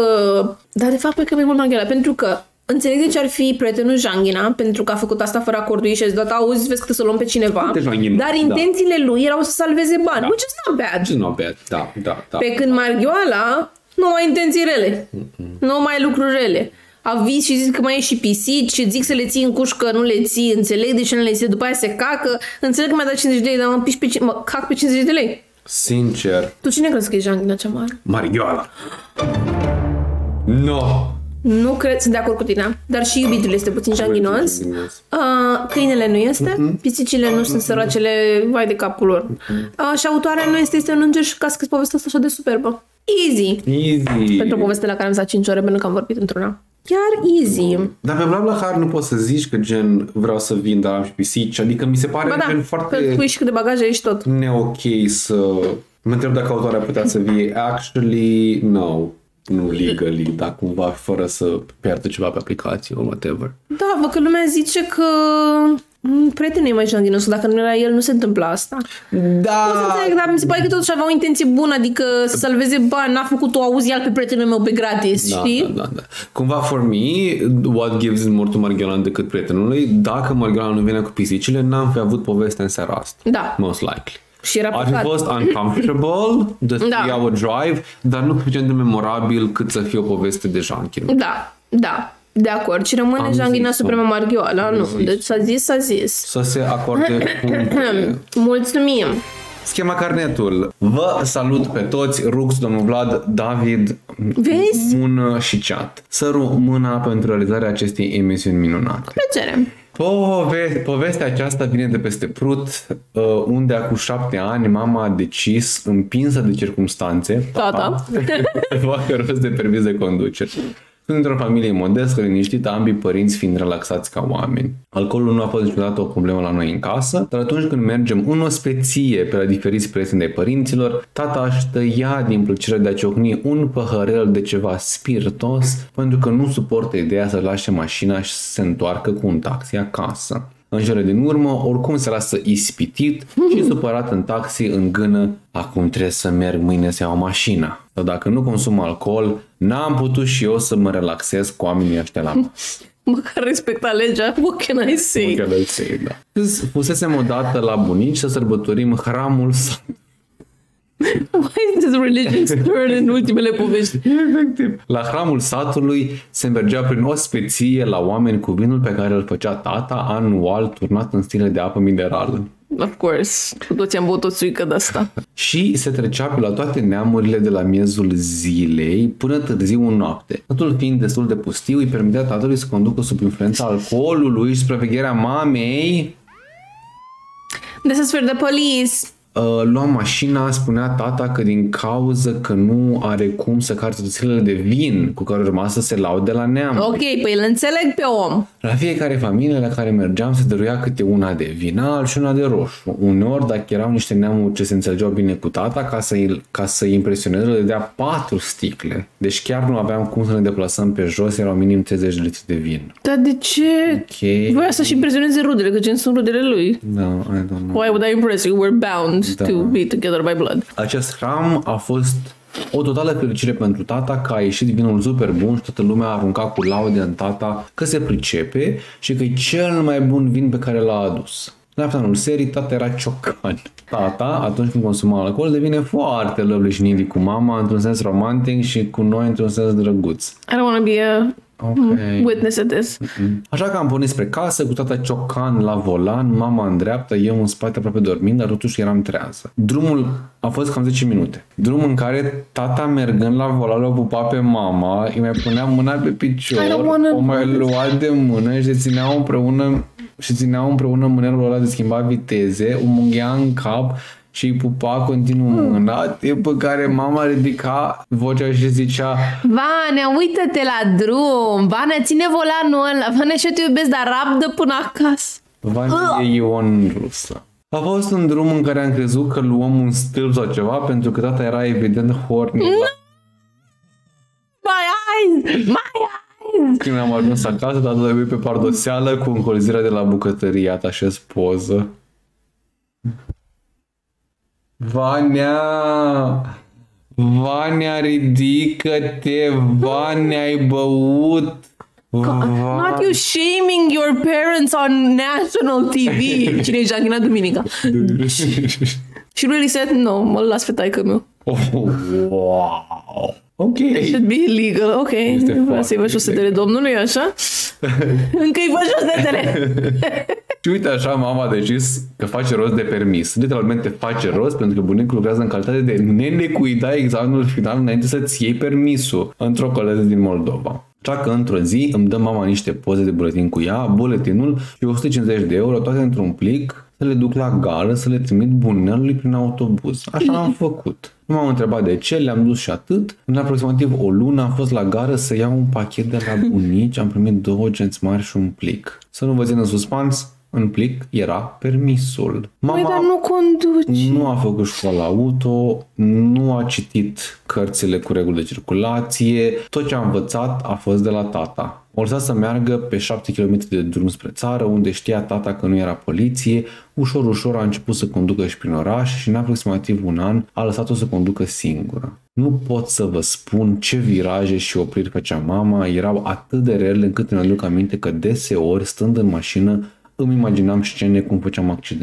Dar de fapt, că mai mult Marghioala. Pentru că înțeleg de ce ar fi prietenul Janghina, pentru că a făcut asta fără acordul ei și a zis, da, auzi, vezi că să luăm pe cineva. Dar intențiile da. lui erau să salveze bani. Da. Which is not bad. Which is not bad, da, da, da. Pe când Marghioala nu mai intenții rele. Mm-mm. Nu mai lucruri rele. A vis și zic că mai e și pisici și zic să le ții în cușcă, nu le ții, înțeleg de ce nu le ții, după aia se cacă, înțeleg că mi-a dat cincizeci de lei, dar mă, piși pe, mă cac pe cincizeci de lei. Sincer. Tu cine crezi că e Janghina cea mare? Marghioala. No. Nu cred, sunt de acord cu tine, dar și iubitul este puțin janghinos. Uh, câinele nu este, mm-hmm. pisicile nu sunt săracele, vai de capul lor. Uh, și autoarea nu este, este un înger și ca să scris povestea asta așa de superbă. Easy. Easy. Pentru povestea la care am stat cinci ore pentru că am vorbit într-una. Chiar easy. Dar pe BlaBlaCar nu poți să zici că gen vreau să vin, dar am și pisici. Adică mi se pare ba da, gen foarte... că pui și cât de bagaje ești tot. Ne-ok să... Mă întreb dacă autoarea putea să vie. Actually, no. Nu legally, dar cumva fără să pierdă ceva pe aplicație or whatever. Da, vă că lumea zice că prietenul e mai janghinos, dacă nu era el, nu se întâmplă asta. Da. Nu să înțeleg, dar mi se pare că totuși avea o intenție bună, adică să salveze bani, n-a făcut-o auzi al pe prietenul meu pe gratis, da, știi? Da, da, da. Cumva, for me, what gives more to Marghioala decât prietenului, dacă Marghioala nu venea cu pisicile, n-am fi avut povestea în seara asta. Da. Most likely. Și era ar fi fost uncomfortable, the three hour drive, dar nu suficient de memorabil cât să fie o poveste de janghina. Da, da. De acord. Și rămâne Janghina Suprema Marghioala, nu. Zis. Deci s-a zis, s-a zis. Să se acorde puncte. Mulțumim. Schema carnetul. Vă salut pe toți, Rux, domnul Vlad, David, Vezi? Mună și chat. Săru mâna pentru realizarea acestei emisiuni minunate. Plăcere. Pove- povestea aceasta vine de peste Prut, unde acum șapte ani mama a decis, împinsă de circumstanțe, Tata, să facă rost de permis de conducere. Sunt într-o familie modestă, liniștită, ambii părinți fiind relaxați ca oameni. Alcoolul nu a fost niciodată o problemă la noi în casă, dar atunci când mergem în ospeție pe la diferiți prieteni ai părinților, tata își tăia din plăcerea de a ciocni un păhărel de ceva spiritos, pentru că nu suportă ideea să lase mașina și să se întoarcă cu un taxi acasă. În cele din urmă, oricum se lasă ispitit și supărat în taxi în gână: acum trebuie să merg mâine să iau mașina. Dar dacă nu consum alcool, n-am putut și eu să mă relaxez cu oamenii ăștia la masă. măcar respecta legea. What can I say? What can I say, da. Fusesem odată la bunici să sărbătorim hramul satului. Why is this religion turn în ultimele povești? Efectiv. La hramul satului se mergea prin ospeție la oameni cu vinul pe care îl făcea tata, anual turnat în stile de apă minerală. Of course. Cu toți am băut o țuică de asta. Și se trecea pe la toate neamurile de la miezul zilei până târziu în noapte. Totul fiind destul de pustiu, îi permitea tatălui să conducă sub influența alcoolului și supravegherea mamei. This is for the police. Uh, lua mașina, spunea tata că din cauză că nu are cum să carte țările de vin cu care urma să se laude la neam. Ok, păi îl înțeleg pe om. La fiecare familie la care mergeam se dăruia câte una de vin alb și una de roșu. Uneori, dacă erau niște neamuri ce se înțelegeau bine cu tata, ca să-i, ca să-i impresioneze, le dea patru sticle. Deci chiar nu aveam cum să ne deplasăm pe jos, erau minim treizeci de litri de vin. Dar de ce? Ok. Voia să-și impresioneze rudele, că gen sunt rudele lui. Da, I don't know. Why would I impress you? We're bound Da. to be together by blood. Acest hram a fost o totală fericire pentru tata, că a ieșit vinul super bun și toată lumea a aruncat cu laude în tata că se pricepe și că e cel mai bun vin pe care l-a adus. La finalul serii, tata era ciocan. Tata, atunci când consuma alcool, devine foarte lovely și needy cu mama, într-un sens romantic, și cu noi într-un sens drăguț. I don't want to be a Okay. witness at this. Așa că am pornit spre casă cu tata ciocan la volan, mama în dreapta, eu în spate aproape dormind, dar totuși eram trează. Drumul a fost cam zece minute. Drum în care tata, mergând la volan, o pupa pe mama, îi mai punea mâna pe picior, o mai lua de mână și se țineau împreună și țineau împreună mânerul ăla de schimba viteze, o munghea în cap și îi pupa continuu mâna, timp în care mama ridica vocea și zicea: Vania, uită-te la drum. Vania, ține volanul ăla. Vania, și eu te iubesc, dar rabdă până acasă. Vania e Ion rusă. A fost un drum în care am crezut că luăm un stâlp sau ceva, pentru că tata era evident horny. My eyes! My eyes! Când am ajuns acasă, tata l-a pe pardoseală cu încolzirea de la bucătărie. Atașez poză. Vania! Vania, ridică-te! Vania, ai băut! Not you shaming your parents on national T V. Cine e Janghina Duminica? Și lui said, no, mă las pe taică meu. Oh, wow! Ok. Should be illegal, ok. Vreau să-i văd șosetele domnului, așa? Încă-i văd șosetele! Și uite așa, mama a decis că face rost de permis. Literalmente face rost, pentru că bunicul lucrează în calitate de nene cu îi dai examenul final înainte să-ți iei permisul într-o coletă din Moldova. Așa că într-o zi îmi dă mama niște poze de buletin cu ea, buletinul și o sută cincizeci de euro, toate într-un plic, să le duc la gară, să le trimit bunelului prin autobuz. Așa am făcut. Nu m-am întrebat de ce, le-am dus și atât. În aproximativ o lună am fost la gară să iau un pachet de la bunici, am primit două genți mari și un plic. Să nu vă țin în suspans, în plic era permisul. Mama Măi, dar nu conduci. nu a făcut școala auto, nu a citit cărțile cu reguli de circulație, tot ce a învățat a fost de la tata. O lăsat să meargă pe șapte kilometri de drum spre țară, unde știa tata că nu era poliție. Ușor, ușor a început să conducă și prin oraș și în aproximativ un an a lăsat-o să conducă singură. Nu pot să vă spun ce viraje și opriri făcea mama, erau atât de rele încât îmi aduc aminte că deseori, stând în mașină, îmi imaginam scene cum făceam accident.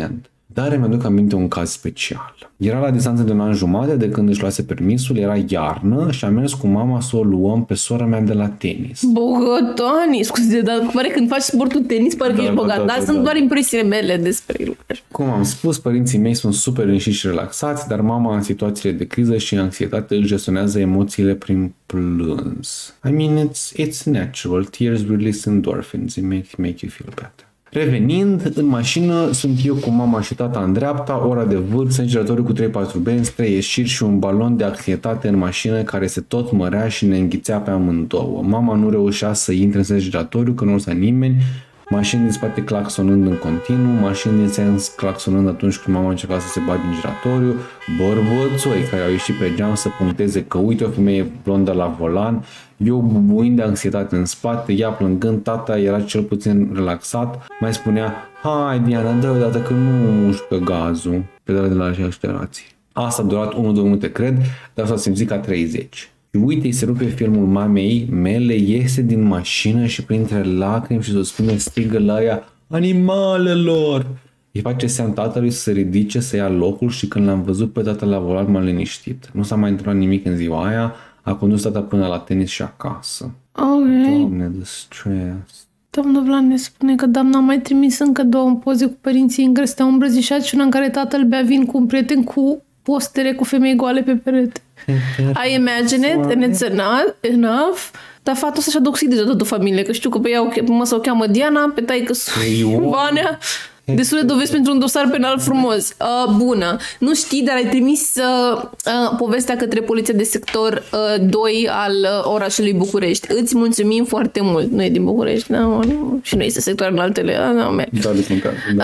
Dar îmi aduc aminte un caz special. Era la distanță de un an jumate de când își luase permisul, era iarnă și am mers cu mama să o luăm pe sora mea de la tenis. Bogotani, scuze, dar pare când faci sportul tenis, pare că Da, ești da, bogat, da, dar da, sunt da. doar impresiile mele despre lucruri. Cum am spus, părinții mei sunt super liniștiți și relaxați, dar mama în situațiile de criză și anxietate își gestionează emoțiile prin plâns. I mean, it's, it's natural. Tears release endorphins. It make, make you feel better. Revenind, în mașină sunt eu cu mama și tata în dreapta, ora de vârf, sengeratoriu cu trei patru benzi, trei ieșiri și un balon de anxietate în mașină care se tot mărea și ne înghițea pe amândouă. Mama nu reușea să intre în sengeratoriu, că nu lăsa nimeni, mașini din spate claxonând în continuu, mașini din sens claxonând atunci când mama încerca să se bage în giratoriu, bărbățoi care au ieșit pe geam să puncteze că uite o femeie blondă la volan, eu bubuind de anxietate în spate, ea plângând, tata era cel puțin relaxat, mai spunea, hai Diana, dă o dată că nu mușcă gazul, pedale de la accelerație. Asta a durat unu două minute, cred, dar s-a simțit ca treizeci. Și uite, îi se rupe filmul mamei mele, iese din mașină și printre lacrimi și suspine strigă la ea, animalelor! Îi face semn tatălui să se ridice, să ia locul și când l-am văzut pe tata la volan m-a liniștit. Nu s-a mai întâmplat nimic în ziua aia, a condus tata până la tenis și acasă. Ok. Doamne, the stress. Domnul Vlad ne spune că doamna a mai trimis încă două poze cu părinții în care stau îmbrățișați și una în care tatăl bea vin cu un prieten cu postere cu femei goale pe perete. I imagine it and it's enough, enough dar fata asta și-a doxit deja toată familie, că știu că pe ea o mă o cheamă Diana, pe taică Vanea. Destul de dovezi pentru un dosar penal frumos. Uh, bună. Nu știi, dar ai trimis uh, uh, povestea către Poliția de Sector uh, doi al uh, orașului București. Îți mulțumim foarte mult. Nu e din București, da? Nu. Și nu este sector în altele. Uh, no, Da, de contează, da.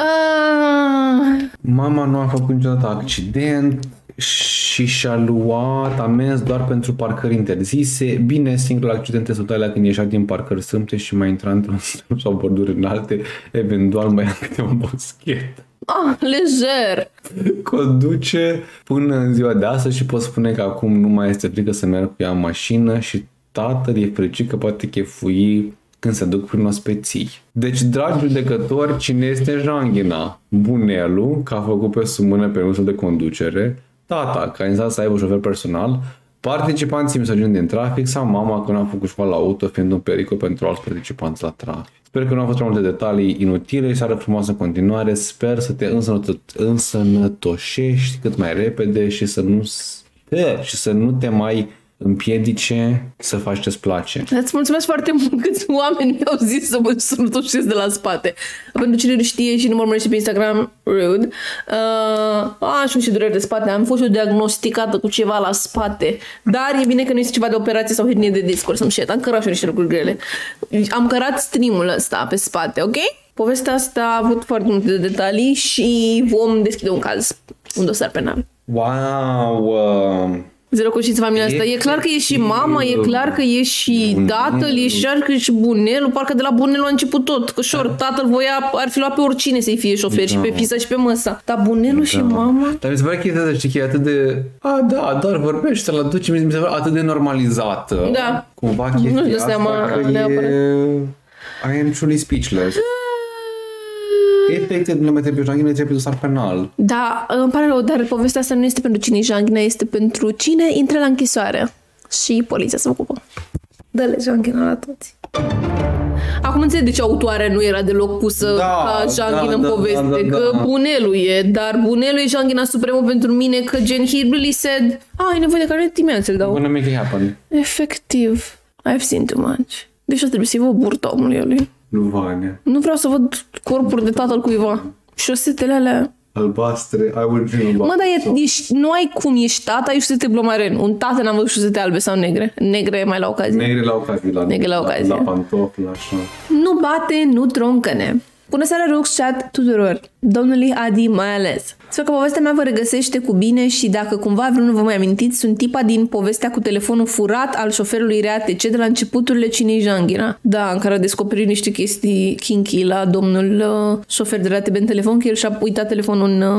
uh... Mama nu a făcut niciodată accident și și-a luat amenzi doar pentru parcări interzise. Bine, singurul accident sunt alea când ieșea din parcări strâmte și mai intra într-un strâmb sau borduri înalte, eventual mai ia câte un boschet. Ah, lejer. Conduce până în ziua de astăzi și pot spune că acum nu mai este frică să merg cu ea în mașină și tatăl e fericit că poate chefui când se duc prin ospeții. Deci, dragi judecători, cine este janghina? Bunelu, că a făcut pe sumână permisul de conducere, tata, că a insistat să aibă șofer personal, participanții misogini din trafic sau mama că nu a făcut școală auto, fiind un pericol pentru alți participanți la trafic. Sper că nu au fost prea multe detalii inutile și seară frumoasă în continuare. Sper să te însănătoșești cât mai repede și să nu, și să nu te mai împiedice să faci ce-ți place. Îți mulțumesc foarte mult câți oameni mi-au zis să mă sănătoșesc de la spate. Pentru cine nu știe și nu mă urmărește pe Instagram, rude. Uh, am și dureri de spate. Am fost eu diagnosticată cu ceva la spate. Dar e bine că nu este ceva de operație sau hernie de disc or some shit. Am cărat și niște lucruri grele. Am cărat streamul ăsta pe spate, ok? Povestea asta a avut foarte multe detalii și vom deschide un caz, un dosar penal. Wow! Uh... Zero conștiință familia asta. E clar că e și mama, e clar că e și tatăl, e și, că e și bunelul. Parcă de la bunelul a început tot. Că șor, tatăl voia, ar fi luat pe oricine să-i fie șofer, și pe fisa și pe măsa. Dar bunelul și mama... Dar mi se pare că e, știi, că e atât de... A, da, doar vorbește, la duce, mi se pare atât de normalizată. Da. Cumva chestia Nu-și dă asta seama că neapărat. e... I am truly speechless. Efectiv, nu mai trebuie janghina, trebuie dosar penal. Da, îmi pare rău, dar povestea asta nu este pentru cine e janghina, este pentru cine intră la închisoare. Și poliția se ocupă. Dă-le janghina la toți. Acum înțeleg de ce autoarea nu era deloc pusă Da, ca janghină da, în da, poveste, da, da, că da. bunelul e, dar bunelul e janghina supremă pentru mine, că gen he really said, ah, ai nevoie de care dimineața îl dau. Gonna make it happen. Efectiv, I've seen too much. Deci o trebuie să-i vă burta omului lui. Nu, Vania. Nu vreau să văd corpuri de tatăl cuiva. Șosetele alea. Albastre, I will dream about. Mă, dar e, ești, nu ai cum, ești tata, ai șosete blomaren. Un tată n-am văzut șosete albe sau negre. Negre mai la ocazie. Negre la ocazie. La, Negre la ocazie. La, la pantofi, la așa. Nu bate, nu troncăne. Bună seara, Rux Chat tuturor. Domnului Adi mai ales. Sper că povestea mea vă regăsește cu bine și dacă cumva vreun nu vă mai amintiți, sunt tipa din povestea cu telefonul furat al șoferului R A T C de la începuturile Cinei Janghina. Da, în care a descoperit niște chestii kinky la domnul uh, șofer de R A T B în telefon, că el și-a uitat telefonul în, uh,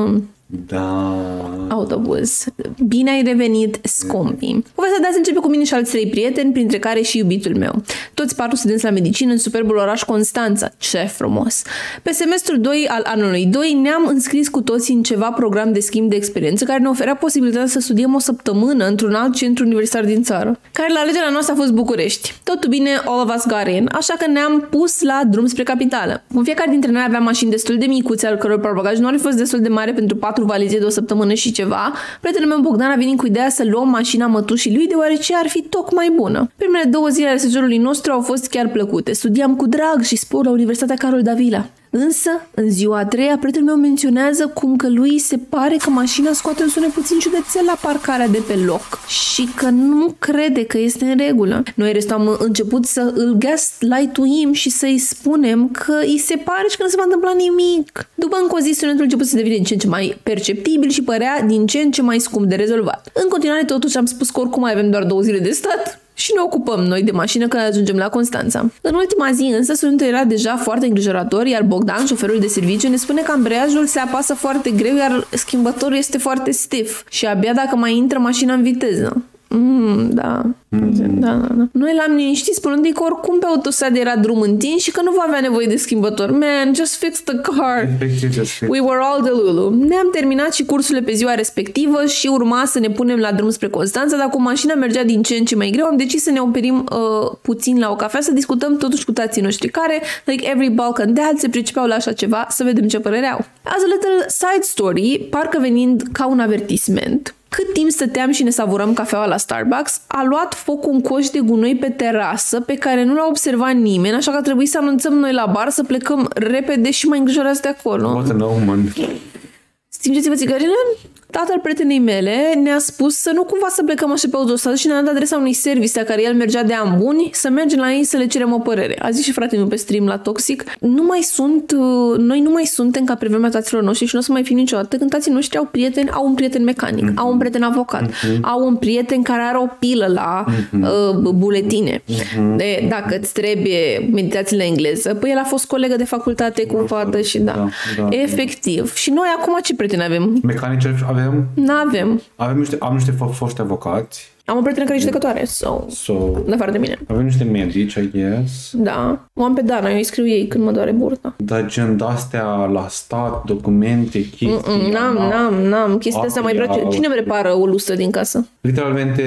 Da. Autobuz. Bine ai revenit, scumpii. Povestea de azi începe cu mine și alți trei prieteni, printre care și iubitul meu. Toți patru studenți la medicină în superbul oraș Constanța. Ce frumos! Pe semestrul doi al anului doi ne-am înscris cu toții în ceva program de schimb de experiență care ne oferea posibilitatea să studiem o săptămână într-un alt centru universitar din țară, care la alegerea noastră a fost București. Totul bine, all of us got in, așa că ne-am pus la drum spre capitală. Cu fiecare dintre noi avea mașini destul de micuțe, al căror portbagaj nu ar fi fost destul de mare pentru patru valize de o săptămână și ceva. Prietenul meu Bogdan a venit cu ideea să luăm mașina mătușii lui, deoarece ar fi tocmai bună. Primele două zile ale sejurului nostru au fost chiar plăcute. Studiam cu drag și spor la Universitatea Carol Davila. Însă, în ziua a treia, prietenul meu menționează cum că lui se pare că mașina scoate un sunet puțin ciudățel la parcarea de pe loc și că nu crede că este în regulă. Noi restul am început să îl gaslight-uim și să-i spunem că îi se pare și că nu se va întâmpla nimic. După încă o zi, sunetul a început să devină din ce în ce mai perceptibil și părea din ce în ce mai scump de rezolvat. În continuare, totuși am spus că oricum mai avem doar două zile de stat și ne ocupăm noi de mașină când ajungem la Constanța. În ultima zi însă sunetul era deja foarte îngrijorător, iar Bogdan, șoferul de serviciu, ne spune că ambreiajul se apasă foarte greu, iar schimbătorul este foarte stif și abia dacă mai intră mașina în viteză. Mm, da. Mm. da, da, da. Noi l-am liniștit spunând că oricum pe autostradă era drum întins și că nu va avea nevoie de schimbător. Man, just fix the car. We were all delulu. Ne-am terminat și cursurile pe ziua respectivă și urma să ne punem la drum spre Constanța, dar cu mașina mergea din ce în ce mai greu, am decis să ne operim uh, puțin la o cafea, să discutăm totuși cu tații noștri care, like every Balkan dad, se pricepeau la așa ceva, să vedem ce părere au. As a little side story, parcă venind ca un avertisment, cât timp stăteam și ne savuram cafeaua la Starbucks, a luat foc un coș de gunoi pe terasă pe care nu l-a observat nimeni, așa că a trebuit să anunțăm noi la bar să plecăm repede și mai îngrijorați de acolo. What an omen. Stingeți-vă țigările? Tatăl prietenei mele ne-a spus să nu cumva să plecăm așa pe autostradă și ne-a dat adresa unui service la care el mergea de ani buni, să mergem la ei să le cerem o părere. A zis și fratele meu pe stream la Toxic, nu mai sunt, noi nu mai suntem ca pe vremea taților noștri și nu o să mai fim niciodată când tații noștri au prieteni, au un prieten mecanic, mm-hmm. au un prieten avocat, mm-hmm. au un prieten care are o pilă la mm-hmm. uh, buletine. Mm-hmm. De, dacă îți trebuie meditații la engleză, păi el a fost colegă de facultate cu fată și da, da, da. Efectiv. Și noi acum ce prieteni avem? Mecanici avem? N-avem. Avem niște, am niște foști avocați. Am o prietenă care e judecătoare, so, so, în afară de mine. Avem niște medici, I guess. Da. O am pe Dana, eu îi scriu ei când mă doare burta. Dar gen de-astea la stat, documente, chestii... Mm-mm, n-am, n-am, n-am. Chestia asta mai place. Cine repară o lustră din casă? Literalmente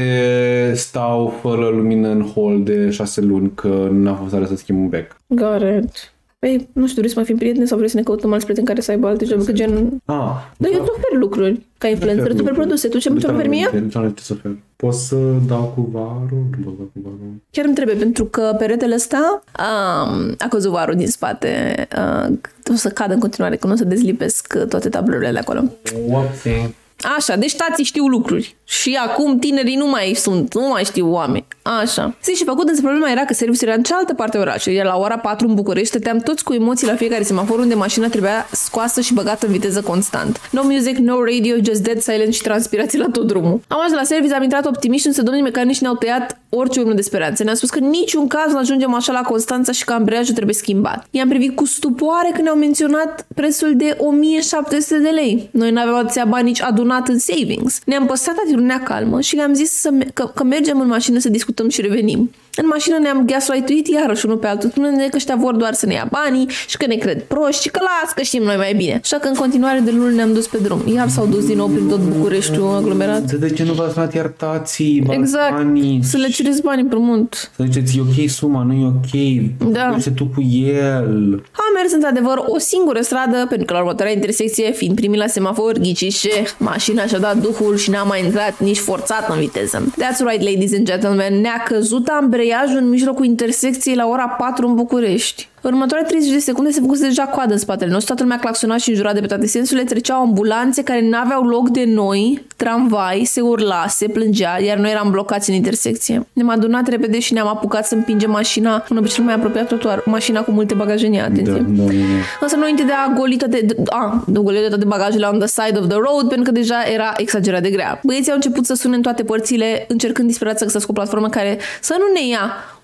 stau fără lumină în hol de șase luni că n-a fost stare să schimb un bec. Got it. Păi, nu știu, vrei să mai fim prieteni sau vrei să ne căutăm alți prieteni care să aibă alte joburi, că gen... Ah, dar eu îți ofer lucruri ca influencer, îți ofer produse. Tu ce îmi ofer mie? Nu ce să ofer. Poți să dau cu varul? Nu pot dau cu varul. Chiar îmi trebuie, pentru că peretele ăsta um, a căzut varul din spate. Uh, o să cadă în continuare, că nu o să dezlipesc toate tablourile de acolo. Oopsie. Așa, deci tații știu lucruri. Și acum tinerii nu mai sunt, nu mai știu oameni. Așa. Zi și făcut, însă problema era că serviciul era în cealaltă parte a orașului, iar la ora patru în București stăteam toți cu emoții la fiecare semafor unde mașina trebuia scoasă și băgată în viteză constant. No music, no radio, just dead silent și transpirații la tot drumul. Am ajuns la serviciu, am intrat optimiști, însă domnii mecanici ne-au tăiat orice urmă de speranță. Ne-au spus că în niciun caz nu ajungem așa la Constanța și că ambreiajul trebuie schimbat. I-am privit cu stupoare când ne-au menționat prețul de o mie șapte sute de lei. Noi n-aveam atâția bani nici adunat în savings. Ne-am păstrat atitudinea calmă și le-am zis să me- că, că mergem în mașină să discutăm și revenim. În mașină ne-am gaslight-uit iarăși unul pe altul, spunând că ăștia vor doar să ne ia banii și că ne cred proști și că las că știm noi mai bine. Așa că în continuare de luni ne-am dus pe drum. Iar s-au dus din nou prin tot Bucureștiul aglomerat. De ce nu v-ați luat iertații, exact. Banii? Să le cereți bani împrumut. Să ziceți, e ok suma, nu e ok. Da. Mergi tu cu el. Am mers într-adevăr o singură stradă, pentru că la următoarea intersecție, fiind primii la semafor, ghiciți ce, mașina și-a dat duhul și n-a mai intrat nici forțat în viteză. That's right, ladies and gentlemen, ne-a căzut ambreiajul în mijlocul intersecției la ora patru în București. În următoarele treizeci de secunde se făcuse deja coadă în spatele nostru, toată lumea claxona și înjura de pe toate sensurile, treceau ambulanțe care n-aveau loc de noi, tramvai, se urla, se plângea, iar noi eram blocați în intersecție. Ne-am adunat repede și ne-am apucat să împingem mașina până pe cel mai apropiat trotuar, mașina cu multe bagaje în ea, atenție. Da, da, da. Însă noi înainte de a goli toate, a, de goli toate bagajele on the side of the road, pentru că deja era exagerat de grea. Băieții au început să sune în toate părțile, încercând disperat să găsească o platformă care să nu ne ia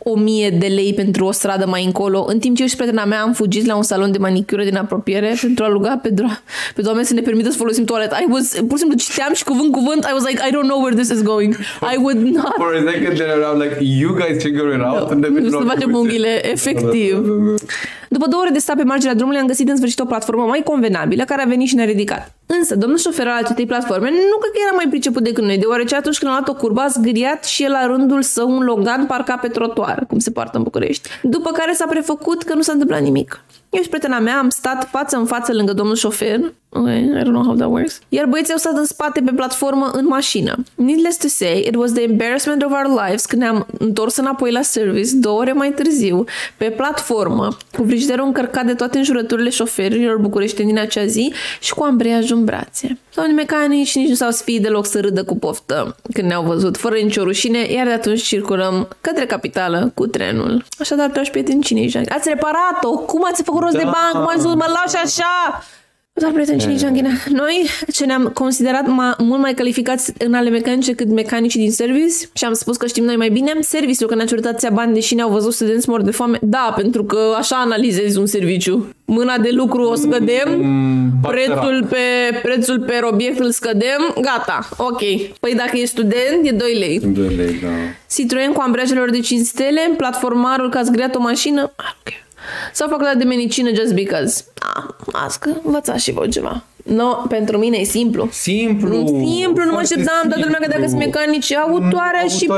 o mie de lei pentru o stradă mai încolo, în timp ce eu și prietena mea am fugit la un salon de manicură din apropiere pentru a ruga pe, do- pe doamne să ne permită să folosim toaleta. I was, pur și simplu citeam și cuvânt cuvânt, I was like, I don't know where this is going. I would not. For a second there around like, you guys figure it out. No, să facem unghiile, efectiv. După două ore de stat pe marginea drumului, am găsit în sfârșit o platformă mai convenabilă care a venit și ne-a ridicat. Însă, domnul șofer al acestei platforme nu cred că era mai priceput decât noi, deoarece atunci când a luat o curbă a zgâriat și el la rândul său un Logan parcat pe trotuar, cum se poartă în București. După care s-a prefăcut că nu s-a întâmplat nimic. Eu și prietena mea am stat față în față lângă domnul șofer. Okay, I don't know how that works. Iar băieții au stat în spate pe platformă în mașină. Needless to say, it was the embarrassment of our lives când ne-am întors înapoi la service două ore mai târziu, pe platformă, cu frigiderul încărcat de toate înjurăturile șoferilor bucureșteni din acea zi și cu ambreiajul în brațe. Doamne mecanici nici nu s-au sfiit deloc să râdă cu poftă când ne-au văzut, fără nicio rușine, iar de atunci circulăm către capitală cu trenul. Așadar, dragi prieteni, cine ați reparat-o? Cum ați făcut rost da. de bani? Cum ați zis, mă lași așa? Doar prieteni, cine Anghinea. Noi, ce ne-am considerat ma, mult mai calificați în ale mecanice cât mecanicii din service și am spus că știm noi mai bine, serviciul că ne-a cerut atâția bani deși ne-au văzut studenți mor de foame. Da, pentru că așa analizezi un serviciu. Mâna de lucru o scădem, mm, prețul pe, prețul pe obiect îl scădem, gata, ok. Păi dacă e student, e doi lei. doi lei, da. Citroen cu ambreiajelor de cinci stele, platformarul că a zgriat o mașină, ok. Sau facultate de medicină just because. Ah, las că învățați și voi ceva. No, pentru mine e simplu. Simplu. Simplu, nu mă așteptam. Toată lumea că dacă sunt mecanici, autoarea mm, și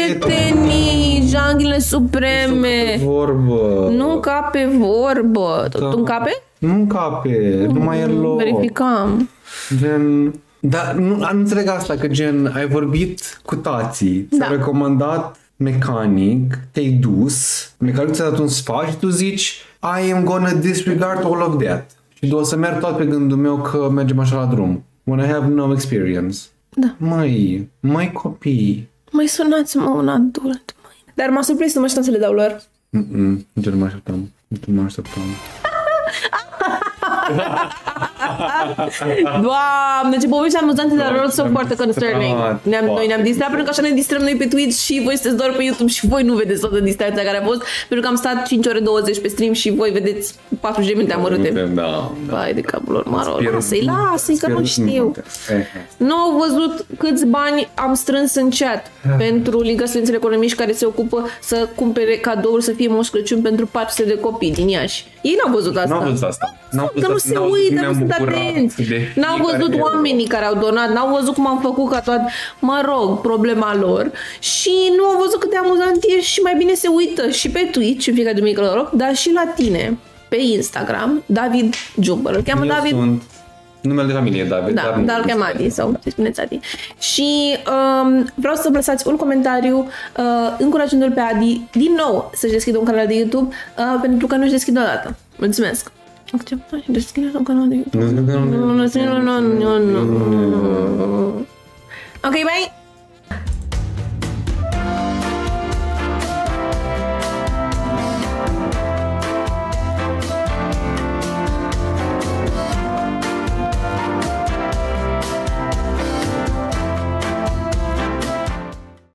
prietenii, janghile supreme. Nu pe vorbă. Nu ca pe vorbă. Da. Tu încape? Nu încape, nu mai e loc. Verificam. Gen... Dar nu, nu înțeleg asta, că gen, ai vorbit cu tații, ți-a da. recomandat mecanic, te-ai dus, mecanicul ți-a dat un sfat și tu zici I am gonna disregard all of that. Și o să merg tot pe gândul meu că mergem așa la drum. When I have no experience. Da. Măi, măi copii. Mai sunați-mă un adult. Măi. Dar m-a surprins să mă așteptam să le dau lor. Mm-mm, nici nu mă așteptam. Nici nu mă așteptam. Doamne, ce povești amuzante, dar lor sunt foarte concerning. Ne-am, noi ne-am distrat pentru că așa ne distrăm noi pe Twitch și voi sunteți doar pe YouTube și voi nu vedeți toată distracția care a fost, pentru că am stat cinci ore douăzeci pe stream și voi vedeți patruzeci de minute amărâte. Da, da. Vai de capul lor, mă rog, lasă-i, lasă-i că nu știu. Nu au văzut câți bani am strâns în chat pentru Liga Studenților Economiști care se ocupă să cumpere cadouri, să fie Moș Crăciun pentru patru sute de copii din Iași. Ei n-au văzut asta. N-au văzut asta. N-au că nu se uită, nu sunt atenți. N-au văzut oamenii care au donat, n-au văzut cum am făcut ca toată, mă rog, problema lor. Și nu au văzut cât de amuzant e și mai bine se uită și pe Twitch, în fiecare duminică la rog, dar și la tine, pe Instagram, David Jumper. Îl cheamă Eu David... Sunt... Numele de familie e David. Da, dar, dar îl cheamă Adi sau ce spuneți Adi. Și um, vreau să lăsați un comentariu uh, încurajându-l pe Adi din nou să-și deschidă un canal de YouTube uh, pentru că nu-și deschide odată. Mulțumesc! Deschide un canal de YouTube. Ok, bye!